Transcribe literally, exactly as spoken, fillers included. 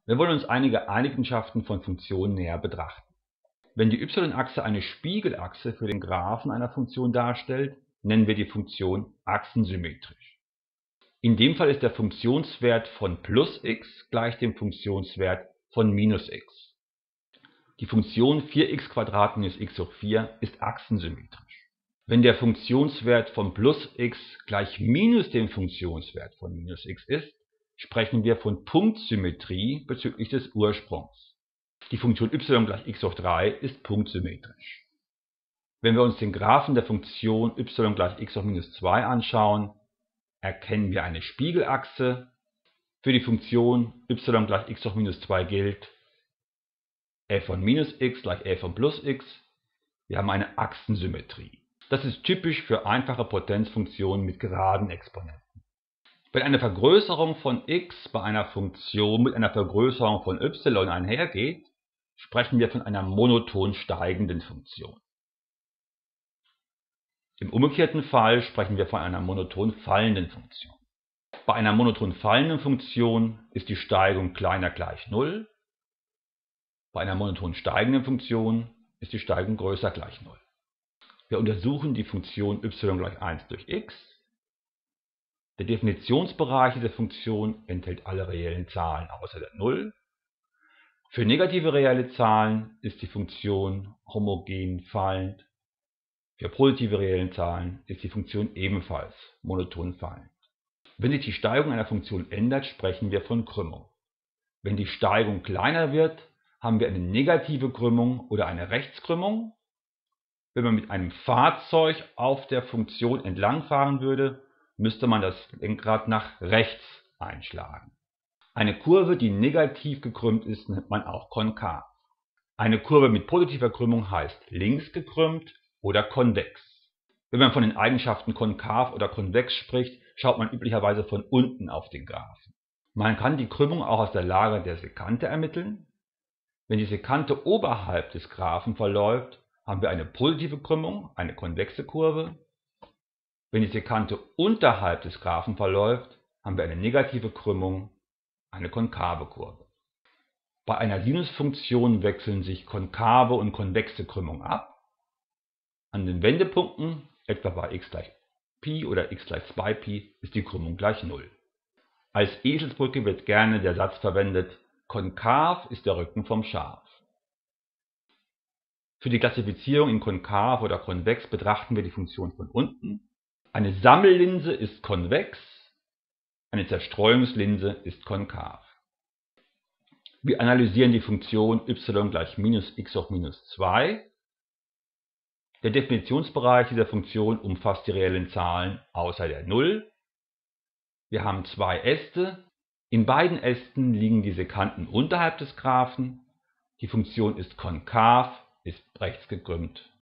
Wir wollen uns einige Eigenschaften von Funktionen näher betrachten. Wenn die y-Achse eine Spiegelachse für den Graphen einer Funktion darstellt, nennen wir die Funktion achsensymmetrisch. In dem Fall ist der Funktionswert von plus x gleich dem Funktionswert von minus x. Die Funktion vier x minus x hoch vier ist achsensymmetrisch. Wenn der Funktionswert von plus x gleich minus dem Funktionswert von minus x ist, sprechen wir von Punktsymmetrie bezüglich des Ursprungs. Die Funktion y gleich x hoch drei ist punktsymmetrisch. Wenn wir uns den Graphen der Funktion y gleich x hoch minus zwei anschauen, erkennen wir eine Spiegelachse. Für die Funktion y gleich x hoch minus zwei gilt f von minus x gleich f von plus x. Wir haben eine Achsensymmetrie. Das ist typisch für einfache Potenzfunktionen mit geraden Exponenten. Wenn eine Vergrößerung von x bei einer Funktion mit einer Vergrößerung von y einhergeht, sprechen wir von einer monoton steigenden Funktion. Im umgekehrten Fall sprechen wir von einer monoton fallenden Funktion. Bei einer monoton fallenden Funktion ist die Steigung kleiner gleich null. Bei einer monoton steigenden Funktion ist die Steigung größer gleich null. Wir untersuchen die Funktion y gleich eins durch x. Der Definitionsbereich dieser Funktion enthält alle reellen Zahlen außer der null. Für negative reelle Zahlen ist die Funktion homogen fallend. Für positive reelle Zahlen ist die Funktion ebenfalls monoton fallend. Wenn sich die Steigung einer Funktion ändert, sprechen wir von Krümmung. Wenn die Steigung kleiner wird, haben wir eine negative Krümmung oder eine Rechtskrümmung. Wenn man mit einem Fahrzeug auf der Funktion entlangfahren würde, müsste man das Lenkrad nach rechts einschlagen. Eine Kurve, die negativ gekrümmt ist, nennt man auch konkav. Eine Kurve mit positiver Krümmung heißt links gekrümmt oder konvex. Wenn man von den Eigenschaften konkav oder konvex spricht, schaut man üblicherweise von unten auf den Graphen. Man kann die Krümmung auch aus der Lage der Sekante ermitteln. Wenn die Sekante oberhalb des Graphen verläuft, haben wir eine positive Krümmung, eine konvexe Kurve. Wenn die Sekante unterhalb des Graphen verläuft, haben wir eine negative Krümmung, eine konkave Kurve. Bei einer Sinusfunktion wechseln sich konkave und konvexe Krümmung ab. An den Wendepunkten, etwa bei x gleich Pi oder x gleich zwei Pi, ist die Krümmung gleich null. Als Eselsbrücke wird gerne der Satz verwendet: Konkav ist der Rücken vom Schaf. Für die Klassifizierung in konkav oder konvex betrachten wir die Funktion von unten. Eine Sammellinse ist konvex, eine Zerstreuungslinse ist konkav. Wir analysieren die Funktion y gleich minus x hoch minus zwei. Der Definitionsbereich dieser Funktion umfasst die reellen Zahlen außer der null. Wir haben zwei Äste. In beiden Ästen liegen die Sekanten unterhalb des Graphen. Die Funktion ist konkav, ist rechts gekrümmt.